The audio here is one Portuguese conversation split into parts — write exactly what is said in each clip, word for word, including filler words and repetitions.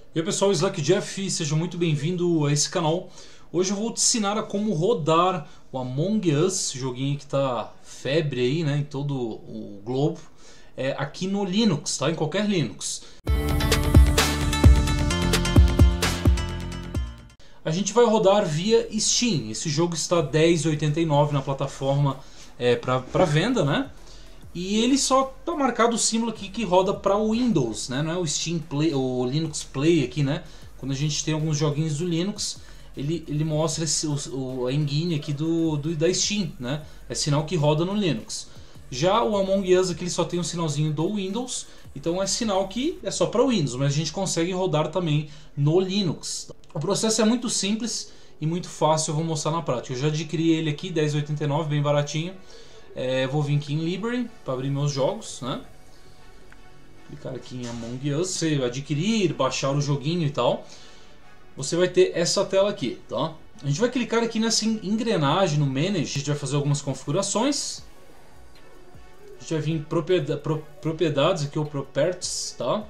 E aí pessoal, Slack Jeff, seja muito bem-vindo a esse canal. Hoje eu vou te ensinar a como rodar o Among Us, joguinho que tá febre aí, né, em todo o globo, é, aqui no Linux, tá? Em qualquer Linux. A gente vai rodar via Steam. Esse jogo está dez reais e oitenta e nove centavos na plataforma é, para venda, né? E ele só tá marcado o símbolo aqui que roda para o Windows, né? Não é o Steam Play, o Linux Play aqui, né? Quando a gente tem alguns joguinhos do Linux, ele, ele mostra esse, o, a engine aqui do, do, da Steam, né? É sinal que roda no Linux. Já o Among Us aqui ele só tem um sinalzinho do Windows, então é sinal que é só para o Windows, mas a gente consegue rodar também no Linux. O processo é muito simples e muito fácil, eu vou mostrar na prática. Eu já adquiri ele aqui, dez reais e oitenta e nove centavos, bem baratinho. É, vou vir aqui em Library para abrir meus jogos, né? Clicar aqui em Among Us, você adquirir, baixar o joguinho e tal. Você vai ter essa tela aqui, tá? A gente vai clicar aqui nessa engrenagem no Manage, a gente vai fazer algumas configurações. A gente vai vir em propriedade, pro, propriedades aqui, ou Properties, tá?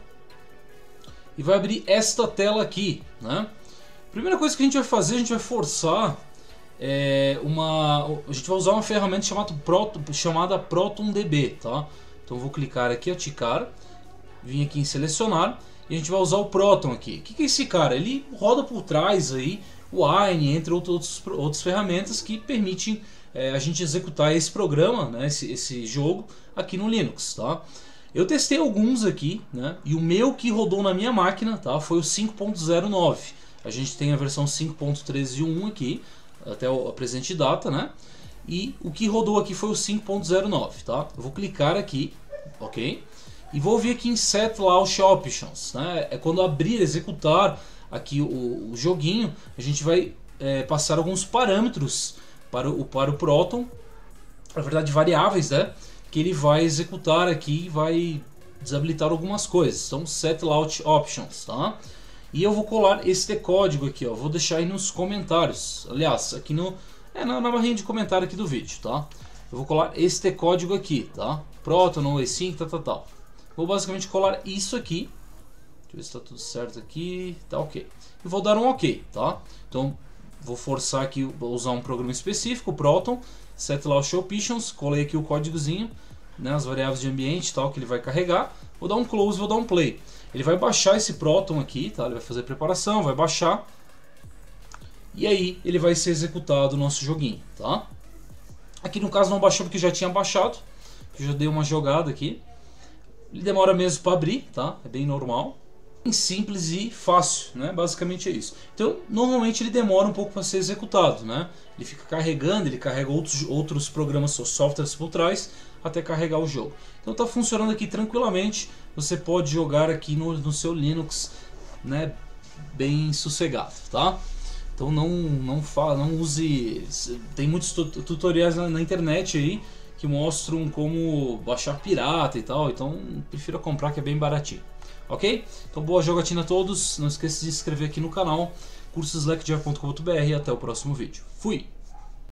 E vai abrir esta tela aqui, né? Primeira coisa que a gente vai fazer, a gente vai forçar É uma, a gente vai usar uma ferramenta chamada, Proton, chamada ProtonDB, tá? Então eu vou clicar aqui, aticar, vim aqui em selecionar e a gente vai usar o Proton aqui. O que, que é esse cara? Ele roda por trás aí o Wine, entre outros, outras ferramentas que permitem é, a gente executar esse programa, né, esse, esse jogo aqui no Linux, tá? Eu testei alguns aqui, né? E o meu que rodou na minha máquina, tá? Foi o cinco ponto zero nove. A gente tem a versão cinco ponto treze ponto um aqui, até a presente data, né? E o que rodou aqui foi o cinco ponto zero nove, tá? Eu vou clicar aqui, ok? E vou vir aqui em Set Launch Options, né? É quando abrir, executar aqui o, o joguinho, a gente vai é, passar alguns parâmetros para o, para o Proton, na verdade variáveis, né? Que ele vai executar aqui e vai desabilitar algumas coisas. Então, Set Launch Options, tá? E eu vou colar este código aqui, ó. Vou deixar aí nos comentários. Aliás, aqui no é na, na barrinha de comentário aqui do vídeo, tá? Eu vou colar este código aqui, tá? Proton, async, tal, tal, tal. Vou basicamente colar isso aqui. Deixa eu ver se está tudo certo aqui. Tá ok. E vou dar um ok, tá? Então, vou forçar aqui, vou usar um programa específico, Proton, Set Launch Options. Colei aqui o códigozinho, né? As variáveis de ambiente, tal, que ele vai carregar. Vou dar um close, vou dar um play. Ele vai baixar esse Proton aqui, tá? Ele vai fazer a preparação, vai baixar. E aí ele vai ser executado o nosso joguinho, tá? Aqui no caso não baixou porque já tinha baixado. Eu já dei uma jogada aqui. Ele demora mesmo para abrir, tá? É bem normal. Bem simples e fácil, né? Basicamente é isso. Então, normalmente ele demora um pouco para ser executado, né? Ele fica carregando, ele carrega outros, outros programas ou softwares por trás até carregar o jogo. Então tá funcionando aqui tranquilamente. Você pode jogar aqui no, no seu Linux, né, bem sossegado, tá? Então não não fala, não use. Tem muitos tutoriais na, na internet aí que mostram como baixar pirata e tal. Então prefiro comprar, que é bem baratinho, ok? Então boa jogatina a todos. Não esqueça de se inscrever aqui no canal curso slack jeff ponto com ponto br. Até o próximo vídeo. Fui!